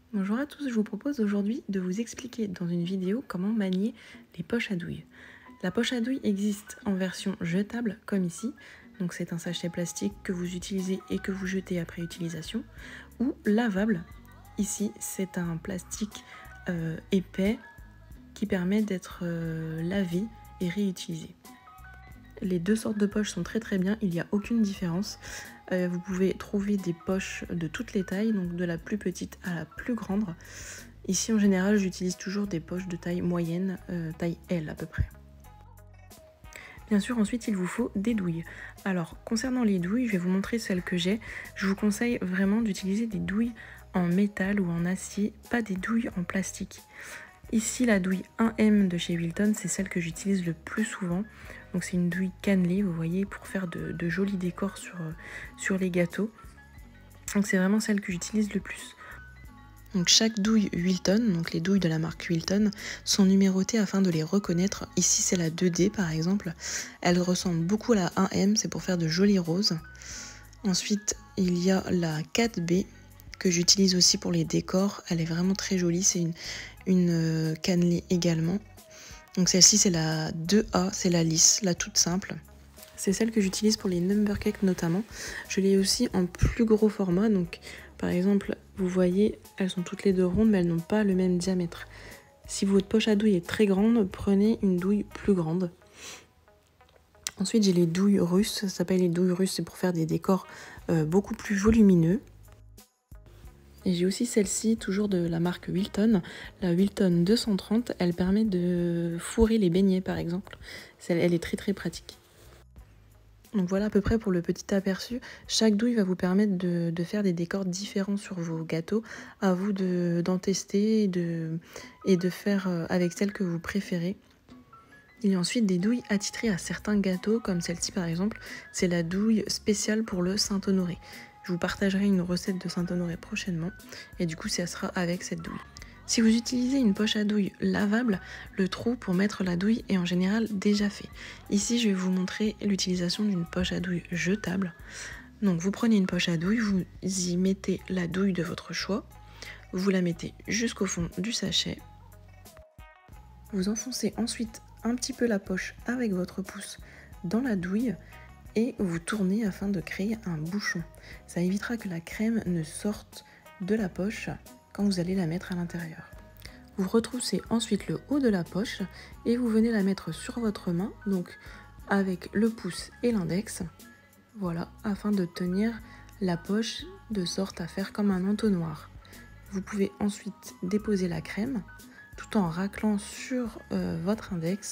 Bonjour à tous, je vous propose aujourd'hui de vous expliquer dans une vidéo comment manier les poches à douille. La poche à douille existe en version jetable comme ici, donc c'est un sachet plastique que vous utilisez et que vous jetez après utilisation, ou lavable. Ici c'est un plastique épais qui permet d'être lavé et réutilisé. Les deux sortes de poches sont très bien, il n'y a aucune différence. Vous pouvez trouver des poches de toutes les tailles, donc de la plus petite à la plus grande. Ici en général j'utilise toujours des poches de taille moyenne, taille L à peu près. Bien sûr ensuite il vous faut des douilles. Alors concernant les douilles, je vais vous montrer celles que j'ai. Je vous conseille vraiment d'utiliser des douilles en métal ou en acier, pas des douilles en plastique. Ici la douille 1M de chez Wilton, c'est celle que j'utilise le plus souvent. Donc c'est une douille cannelée, vous voyez, pour faire de jolis décors sur les gâteaux. Donc c'est vraiment celle que j'utilise le plus. Donc chaque douille Wilton, donc les douilles de la marque Wilton, sont numérotées afin de les reconnaître. Ici c'est la 2D par exemple. Elle ressemble beaucoup à la 1M, c'est pour faire de jolis roses. Ensuite il y a la 4B que j'utilise aussi pour les décors. Elle est vraiment très jolie, c'est une cannelée également. Donc celle-ci c'est la 2A, c'est la lisse, la toute simple. C'est celle que j'utilise pour les number cakes notamment. Je l'ai aussi en plus gros format, donc par exemple, vous voyez, elles sont toutes les deux rondes, mais elles n'ont pas le même diamètre. Si votre poche à douille est très grande, prenez une douille plus grande. Ensuite, j'ai les douilles russes, ça s'appelle les douilles russes, c'est pour faire des décors beaucoup plus volumineux. Et j'ai aussi celle-ci, toujours de la marque Wilton, la Wilton 230, elle permet de fourrer les beignets par exemple. Elle est très pratique. Donc voilà à peu près pour le petit aperçu. Chaque douille va vous permettre de faire des décors différents sur vos gâteaux. À vous d'en tester et de faire avec celle que vous préférez. Il y a ensuite des douilles attitrées à certains gâteaux, comme celle-ci par exemple. C'est la douille spéciale pour le Saint-Honoré. Je vous partagerai une recette de Saint-Honoré prochainement. Et du coup, ça sera avec cette douille. Si vous utilisez une poche à douille lavable, le trou pour mettre la douille est en général déjà fait. Ici, je vais vous montrer l'utilisation d'une poche à douille jetable. Donc vous prenez une poche à douille, vous y mettez la douille de votre choix, vous la mettez jusqu'au fond du sachet. Vous enfoncez ensuite un petit peu la poche avec votre pouce dans la douille et vous tournez afin de créer un bouchon. Ça évitera que la crème ne sorte de la poche quand vous allez la mettre à l'intérieur. Vous retroussez ensuite le haut de la poche et vous venez la mettre sur votre main, donc avec le pouce et l'index, voilà, afin de tenir la poche de sorte à faire comme un entonnoir. Vous pouvez ensuite déposer la crème tout en raclant sur votre index.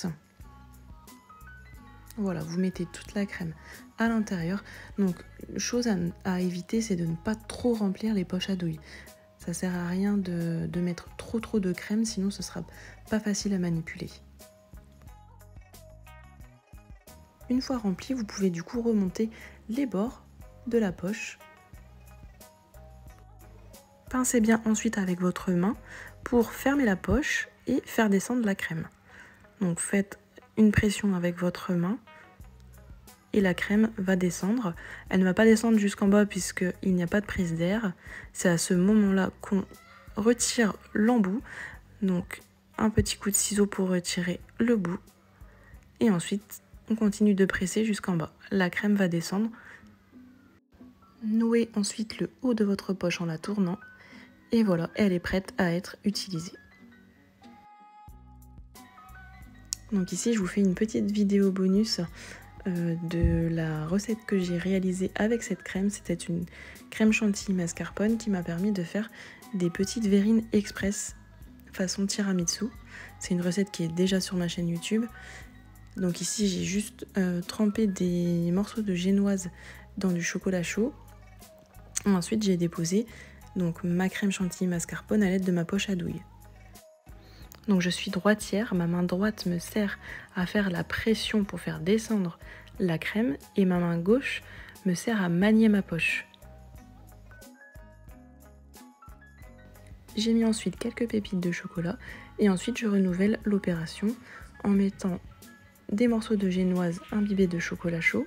Voilà, vous mettez toute la crème à l'intérieur. Donc, chose à éviter, c'est de ne pas trop remplir les poches à douille. Ça sert à rien de mettre trop de crème, sinon ce sera pas facile à manipuler. Une fois rempli, vous pouvez du coup remonter les bords de la poche. Pincez bien ensuite avec votre main pour fermer la poche et faire descendre la crème. Donc faites une pression avec votre main et la crème va descendre. Elle ne va pas descendre jusqu'en bas puisqu'il n'y a pas de prise d'air. C'est à ce moment-là qu'on retire l'embout. Donc un petit coup de ciseau pour retirer le bout. Et ensuite, on continue de presser jusqu'en bas. La crème va descendre. Nouez ensuite le haut de votre poche en la tournant. Et voilà, elle est prête à être utilisée. Donc ici, je vous fais une petite vidéo bonus de la recette que j'ai réalisée avec cette crème. C'était une crème chantilly mascarpone qui m'a permis de faire des petites verrines express façon tiramisu. C'est une recette qui est déjà sur ma chaîne YouTube. Donc ici j'ai juste trempé des morceaux de génoise dans du chocolat chaud. Ensuite j'ai déposé donc ma crème chantilly mascarpone à l'aide de ma poche à douille. Donc je suis droitière, ma main droite me sert à faire la pression pour faire descendre la crème et ma main gauche me sert à manier ma poche. J'ai mis ensuite quelques pépites de chocolat et ensuite je renouvelle l'opération en mettant des morceaux de génoise imbibés de chocolat chaud,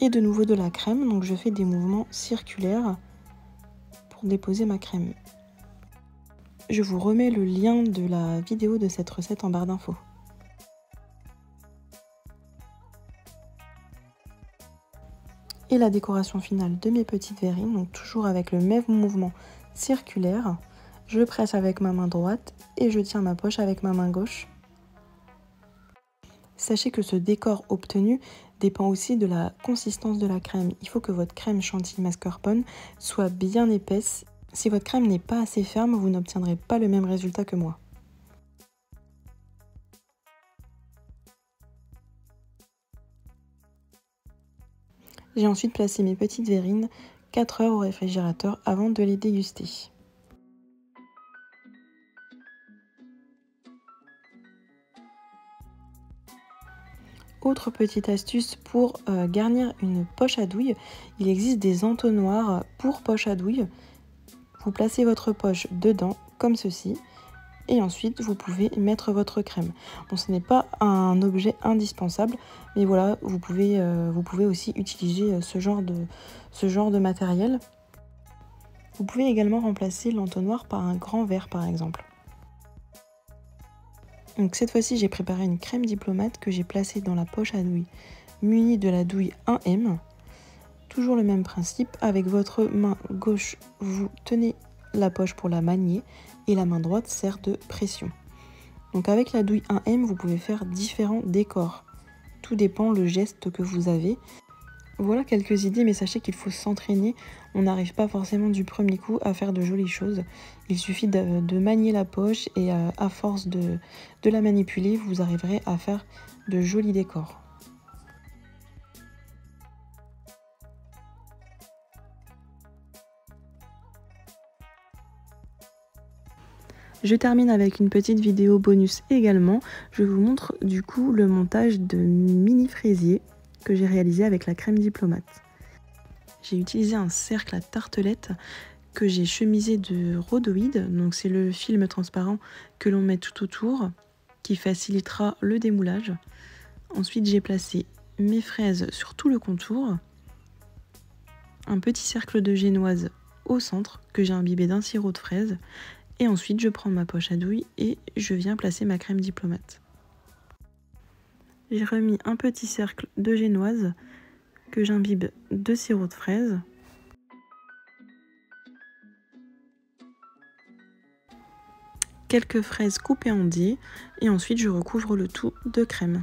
et de nouveau de la crème. Donc je fais des mouvements circulaires pour déposer ma crème. Je vous remets le lien de la vidéo de cette recette en barre d'infos. Et la décoration finale de mes petites verrines, donc toujours avec le même mouvement circulaire. Je presse avec ma main droite et je tiens ma poche avec ma main gauche. Sachez que ce décor obtenu dépend aussi de la consistance de la crème. Il faut que votre crème chantilly mascarpone soit bien épaisse. Si votre crème n'est pas assez ferme, vous n'obtiendrez pas le même résultat que moi. J'ai ensuite placé mes petites verrines 4 heures au réfrigérateur avant de les déguster. Autre petite astuce pour garnir une poche à douille, il existe des entonnoirs pour poche à douille. Vous placez votre poche dedans comme ceci et ensuite vous pouvez mettre votre crème. Bon, ce n'est pas un objet indispensable, mais voilà, vous pouvez aussi utiliser ce genre de matériel. Vous pouvez également remplacer l'entonnoir par un grand verre par exemple. Donc cette fois-ci, j'ai préparé une crème diplomate que j'ai placée dans la poche à douille munie de la douille 1M. Toujours le même principe, avec votre main gauche, vous tenez la poche pour la manier et la main droite sert de pression. Donc avec la douille 1M, vous pouvez faire différents décors. Tout dépend le geste que vous avez. Voilà quelques idées, mais sachez qu'il faut s'entraîner. On n'arrive pas forcément du premier coup à faire de jolies choses. Il suffit de manier la poche et à force de la manipuler, vous arriverez à faire de jolis décors. Je termine avec une petite vidéo bonus également. Je vous montre du coup le montage de mini fraisiers que j'ai réalisé avec la crème diplomate. J'ai utilisé un cercle à tartelette que j'ai chemisé de rhodoïde, donc c'est le film transparent que l'on met tout autour qui facilitera le démoulage. Ensuite j'ai placé mes fraises sur tout le contour, un petit cercle de génoise au centre que j'ai imbibé d'un sirop de fraise et ensuite je prends ma poche à douille et je viens placer ma crème diplomate. J'ai remis un petit cercle de génoise que j'imbibe de sirop de fraise. Quelques fraises coupées en dés et ensuite je recouvre le tout de crème.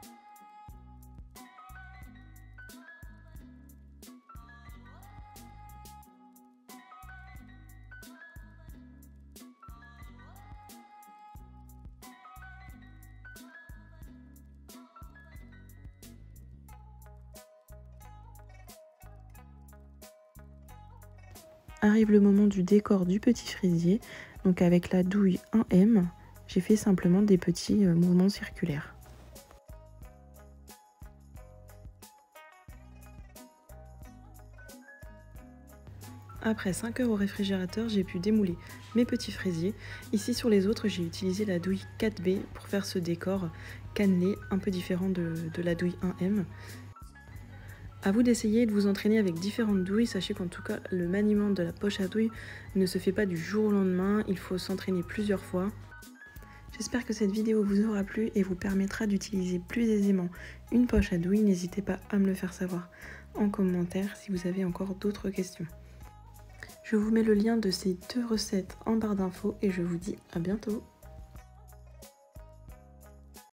Arrive le moment du décor du petit fraisier. Donc avec la douille 1M, j'ai fait simplement des petits mouvements circulaires. Après 5 heures au réfrigérateur, j'ai pu démouler mes petits fraisiers. Ici sur les autres, j'ai utilisé la douille 4B pour faire ce décor cannelé, un peu différent de la douille 1M. A vous d'essayer et de vous entraîner avec différentes douilles. Sachez qu'en tout cas, le maniement de la poche à douille ne se fait pas du jour au lendemain. Il faut s'entraîner plusieurs fois. J'espère que cette vidéo vous aura plu et vous permettra d'utiliser plus aisément une poche à douille. N'hésitez pas à me le faire savoir en commentaire si vous avez encore d'autres questions. Je vous mets le lien de ces 2 recettes en barre d'infos et je vous dis à bientôt.